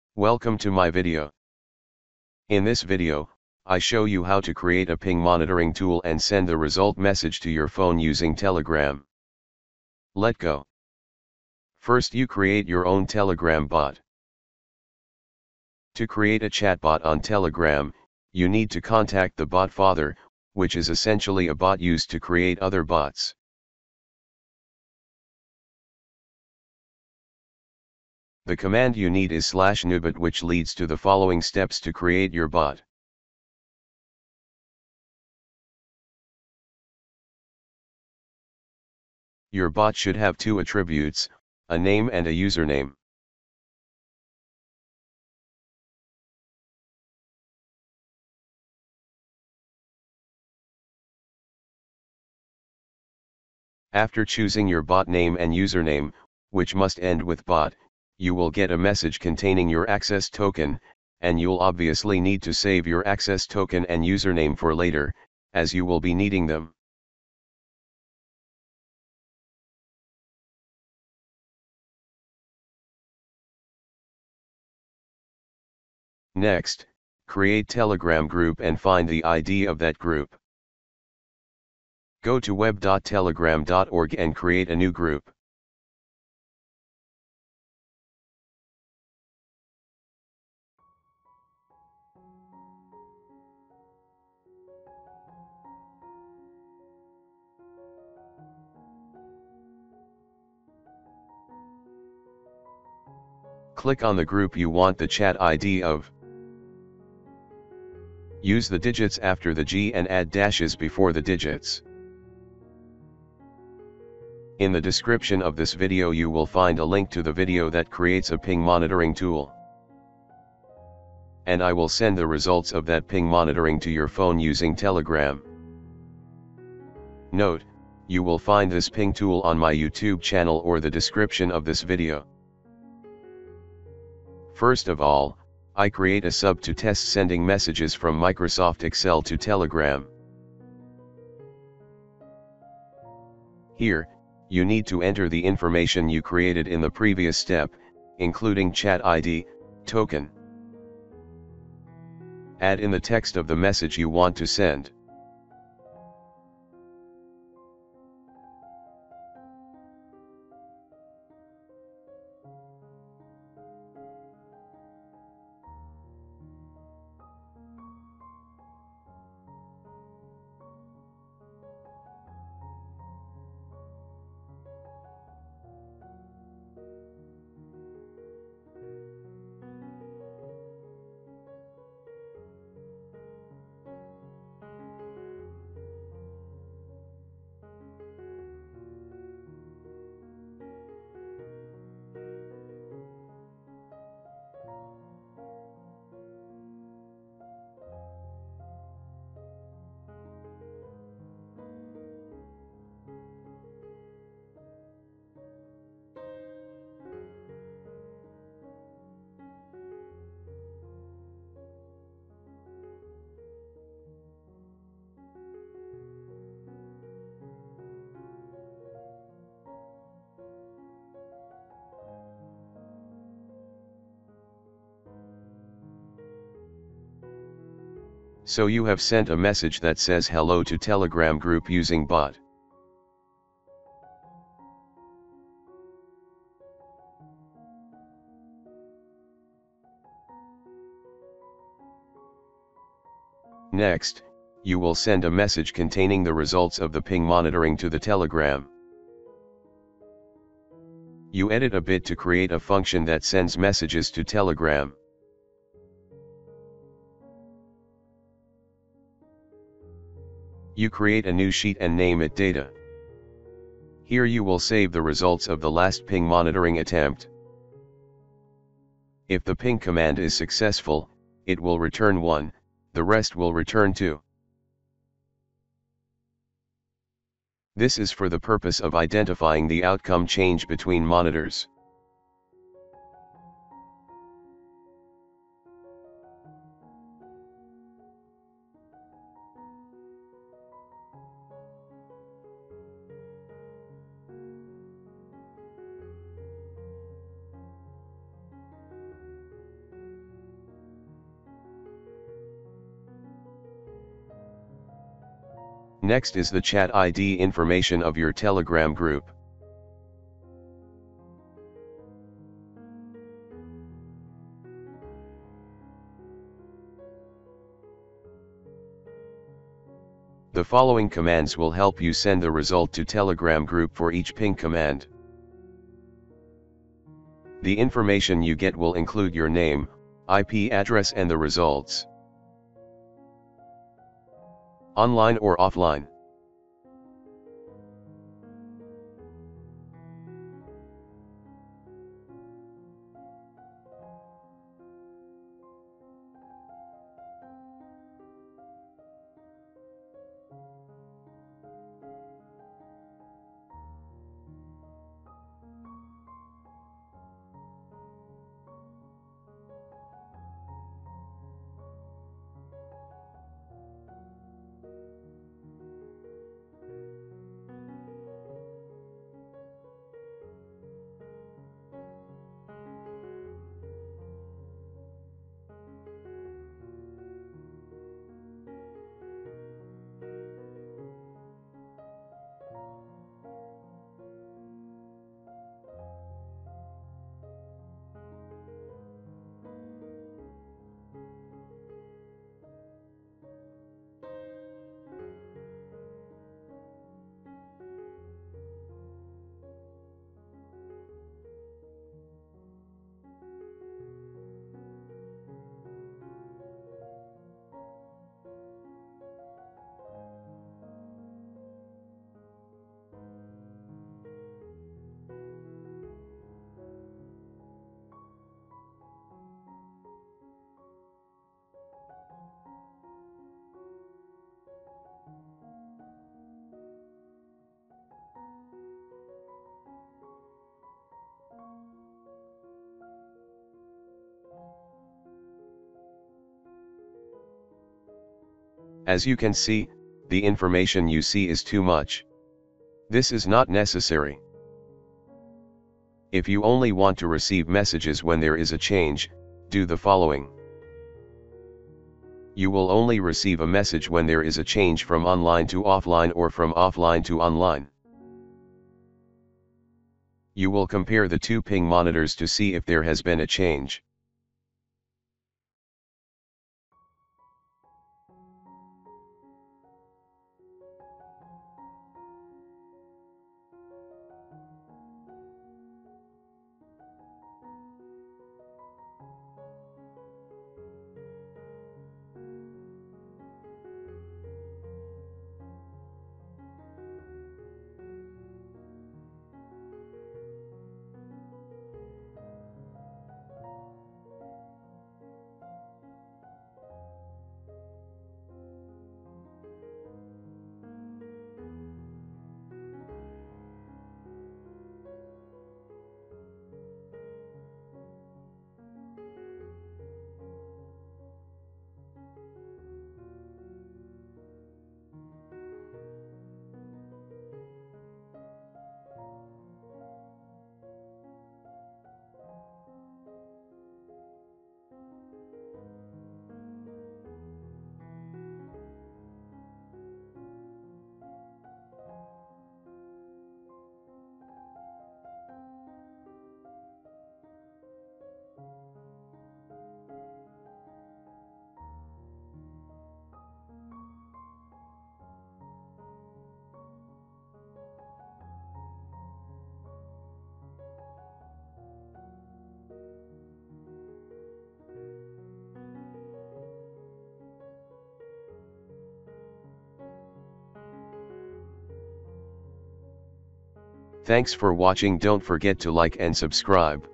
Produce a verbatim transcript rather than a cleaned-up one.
Welcome to my video. In this video, I show you how to create a ping monitoring tool and send the result message to your phone using Telegram. Let's go. First, you create your own Telegram bot. To create a chatbot on Telegram, you need to contact the bot father, which is essentially a bot used to create other bots. The command you need is slash nubot, which leads to the following steps to create your bot. Your bot should have two attributes, a name and a username. After choosing your bot name and username, which must end with bot, you will get a message containing your access token, and you'll obviously need to save your access token and username for later, as you will be needing them. Next, create Telegram group and find the I D of that group. Go to web dot telegram dot org and create a new group. Click on the group you want the chat I D of. Use the digits after the G and add dashes before the digits. In the description of this video you will find a link to the video that creates a ping monitoring tool. And I will send the results of that ping monitoring to your phone using Telegram. Note, you will find this ping tool on my YouTube channel or the description of this video. First of all, I create a sub to test sending messages from Microsoft Excel to Telegram. Here, you need to enter the information you created in the previous step, including chat I D, token. Add in the text of the message you want to send. So you have sent a message that says hello to Telegram group using bot. Next, you will send a message containing the results of the ping monitoring to the Telegram. You edit a bit to create a function that sends messages to Telegram. You create a new sheet and name it data. Here you will save the results of the last ping monitoring attempt. If the ping command is successful, it will return one, the rest will return two. This is for the purpose of identifying the outcome change between monitors. Next is the chat I D information of your Telegram group. The following commands will help you send the result to Telegram group for each ping command. The information you get will include your name, I P address and the results. Online or offline. As you can see, the information you see is too much. This is not necessary. If you only want to receive messages when there is a change, do the following. You will only receive a message when there is a change from online to offline or from offline to online. You will compare the two ping monitors to see if there has been a change. Thanks for watching. Don't forget to like and subscribe.